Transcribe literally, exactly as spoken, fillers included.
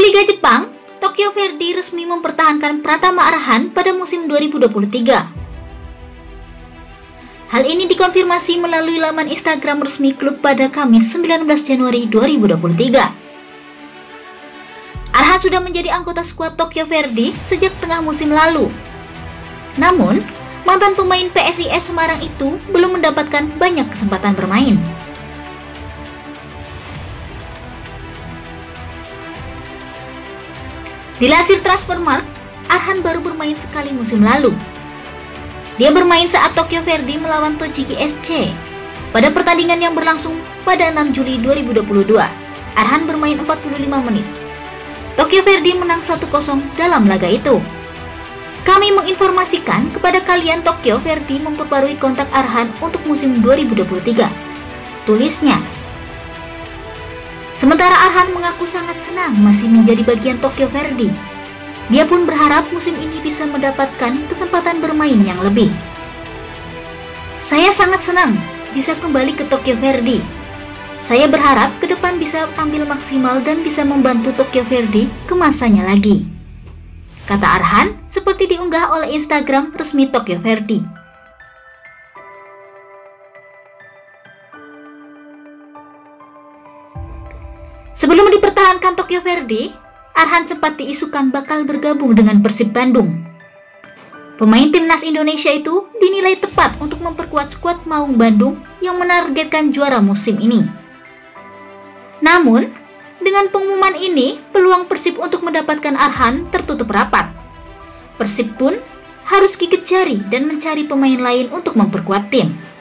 Subliga Jepang, Tokyo Verdy resmi mempertahankan Pratama Arhan pada musim dua ribu dua puluh tiga. Hal ini dikonfirmasi melalui laman Instagram resmi klub pada Kamis sembilan belas Januari dua ribu dua puluh tiga. Arhan sudah menjadi anggota skuad Tokyo Verdy sejak tengah musim lalu. Namun, mantan pemain P S I S Semarang itu belum mendapatkan banyak kesempatan bermain. Dilansir Transfermarkt, Arhan baru bermain sekali musim lalu. Dia bermain saat Tokyo Verdy melawan Tochigi S C. Pada pertandingan yang berlangsung pada enam Juli dua ribu dua puluh dua, Arhan bermain empat puluh lima menit. Tokyo Verdy menang satu kosong dalam laga itu. Kami menginformasikan kepada kalian Tokyo Verdy memperbarui kontak Arhan untuk musim dua ribu dua puluh tiga. Tulisnya. Sementara Arhan mengaku sangat senang masih menjadi bagian Tokyo Verdy. Dia pun berharap musim ini bisa mendapatkan kesempatan bermain yang lebih. Saya sangat senang bisa kembali ke Tokyo Verdy. Saya berharap ke depan bisa tampil maksimal dan bisa membantu Tokyo Verdy ke masanya lagi, kata Arhan seperti diunggah oleh Instagram resmi Tokyo Verdy. Sebelum dipertahankan Tokyo Verdy, Arhan sempat diisukan bakal bergabung dengan Persib Bandung. Pemain timnas Indonesia itu dinilai tepat untuk memperkuat skuad Maung Bandung yang menargetkan juara musim ini. Namun, dengan pengumuman ini, peluang Persib untuk mendapatkan Arhan tertutup rapat. Persib pun harus gigit jari dan mencari pemain lain untuk memperkuat tim.